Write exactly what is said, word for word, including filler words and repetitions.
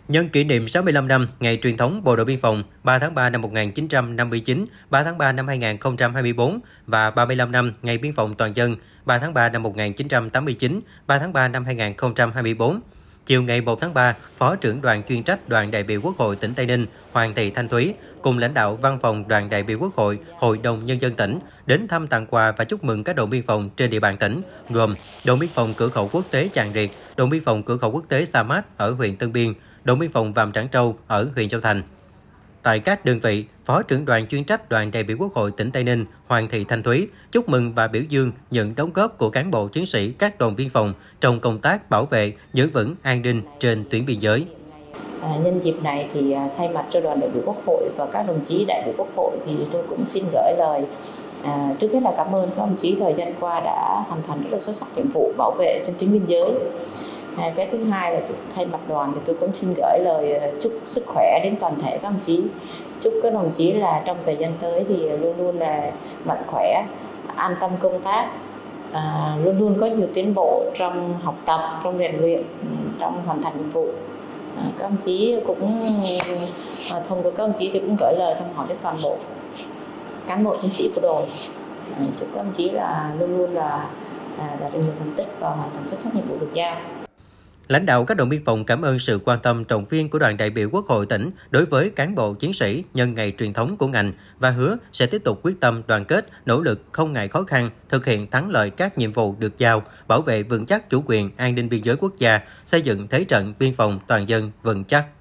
Nhân kỷ niệm sáu mươi lăm năm Ngày truyền thống Bộ đội Biên phòng ba tháng ba năm một nghìn chín trăm năm mươi chín, ba tháng ba năm hai nghìn không trăm hai mươi tư và ba mươi lăm năm Ngày Biên phòng Toàn dân ba tháng ba năm một nghìn chín trăm tám mươi chín, ba tháng ba năm hai nghìn không trăm hai mươi tư. Chiều ngày một tháng ba, Phó trưởng đoàn chuyên trách Đoàn đại biểu Quốc hội tỉnh Tây Ninh Hoàng Thị Thanh Thúy cùng lãnh đạo Văn phòng Đoàn đại biểu Quốc hội, Hội đồng Nhân dân tỉnh đến thăm, tặng quà và chúc mừng các đồn biên phòng trên địa bàn tỉnh, gồm đồn biên phòng cửa khẩu quốc tế Chàng Riệt, đồn biên phòng cửa khẩu quốc tế Sa Mát ở huyện Tân Biên, đồn biên phòng Vàm Trảng Trâu ở huyện Châu Thành. Tại các đơn vị, Phó trưởng đoàn chuyên trách Đoàn đại biểu Quốc hội tỉnh Tây Ninh Hoàng Thị Thanh Thúy chúc mừng và biểu dương những đóng góp của cán bộ chiến sĩ các đồn biên phòng trong công tác bảo vệ, giữ vững an ninh trên tuyến biên giới. À, nhân dịp này thì à, thay mặt cho Đoàn đại biểu Quốc hội và các đồng chí đại biểu Quốc hội thì tôi cũng xin gửi lời à, trước hết là cảm ơn các đồng chí thời gian qua đã hoàn thành rất là xuất sắc nhiệm vụ bảo vệ trên tuyến biên giới. À, cái thứ hai là thay mặt đoàn thì tôi cũng xin gửi lời chúc sức khỏe đến toàn thể các đồng chí, chúc các đồng chí là trong thời gian tới thì luôn luôn là mạnh khỏe, an tâm công tác, à, luôn luôn có nhiều tiến bộ trong học tập, trong rèn luyện, trong hoàn thành nhiệm vụ. À, các đồng chí cũng à, thông qua các đồng chí thì cũng gửi lời thăm hỏi đến toàn bộ cán bộ chiến sĩ của đồn. À, chúc các đồng chí là luôn luôn là à, đạt được nhiều thành tích và hoàn thành xuất sắc nhiệm vụ được giao. Lãnh đạo các đồn biên phòng cảm ơn sự quan tâm động viên của Đoàn đại biểu Quốc hội tỉnh đối với cán bộ chiến sĩ nhân ngày truyền thống của ngành và hứa sẽ tiếp tục quyết tâm đoàn kết, nỗ lực không ngại khó khăn, thực hiện thắng lợi các nhiệm vụ được giao, bảo vệ vững chắc chủ quyền, an ninh biên giới quốc gia, xây dựng thế trận biên phòng toàn dân vững chắc.